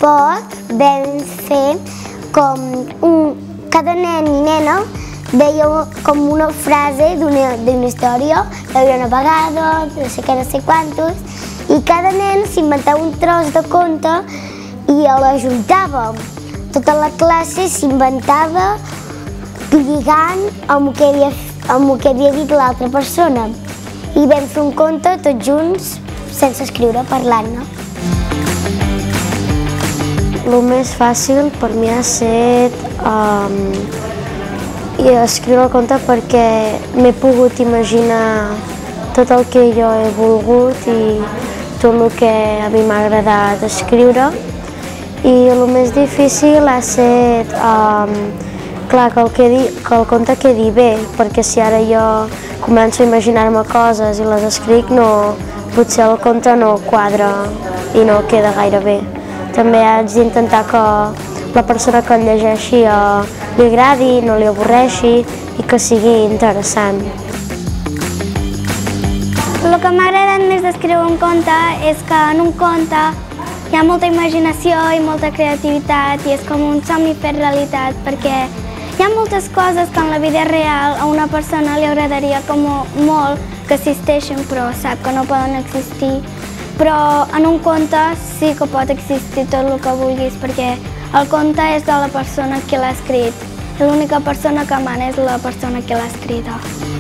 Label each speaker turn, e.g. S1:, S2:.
S1: poc vam fer com cada nen i nena deia com una frase d'una història, hi havia una vegada, no sé què, no sé quantos, i cada nen s'inventava un tros de conte i l'ajuntava. Tota la classe s'inventava lligant amb el que havia dit l'altra persona. I vam fer un conte tots junts, sense escriure, parlant-ne. El més fàcil per mi ha estat escriure el conte perquè m'he pogut imaginar tot el que jo he volgut i tot el que a mi m'ha agradat escriure. I el més difícil ha estat clar, que el conte quedi bé, perquè si ara jo començo a imaginar-me coses i les escric, potser el conte no quadra i no queda gaire bé. També haig d'intentar que la persona que el llegeixi li agradi, no li avorreixi i que sigui interessant.
S2: El que m'ha agradat més d'escriure un conte és que en un conte hi ha molta imaginació i molta creativitat i és com un somni fet realitat, perquè hi ha moltes coses que en la vida real a una persona li agradaria com molt que existeixin, però sap que no poden existir. Però en un conte sí que pot existir tot el que vulguis, perquè el conte és de la persona que l'ha escrit i l'única persona que mana és la persona que l'ha escrita.